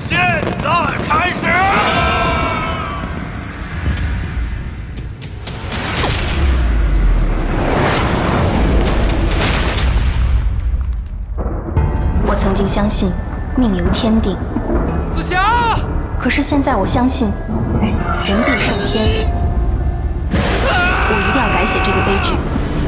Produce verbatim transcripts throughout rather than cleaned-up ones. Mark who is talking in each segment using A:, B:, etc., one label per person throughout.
A: 现在开始！
B: 我曾经相信命由天定，
A: 紫霞。
B: 可是现在我相信人定胜天。我一定要改写这个悲剧。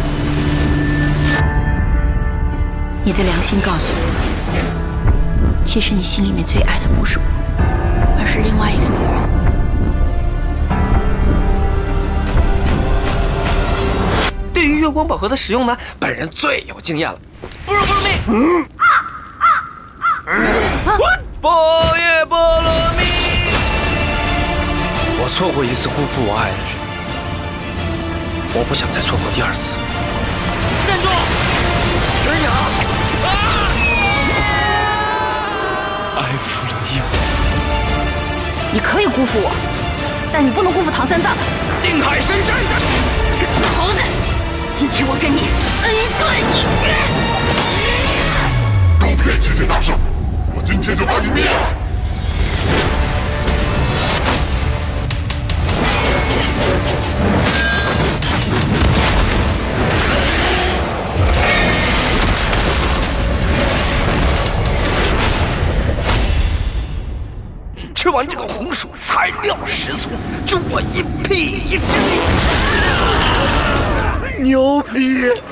B: 你的良心告诉我，其实你心里面最爱的不是我，而是另外一个女人。
A: 对于月光宝盒的使用呢，本人最有经验了。不是不是命。嗯。波耶波罗蜜。我错过一次辜负我爱的人，我不想再错过第二次。站住！悬崖！啊！爱负了义务。
B: 你可以辜负我，但你不能辜负唐三藏。
A: 定海神针！
B: 你个死猴子！今天我跟你恩断义绝！
C: 狗屁齐天大圣！我今天就把你灭了！
A: 吃完这个红薯，材料十足，助我一屁一只。牛逼！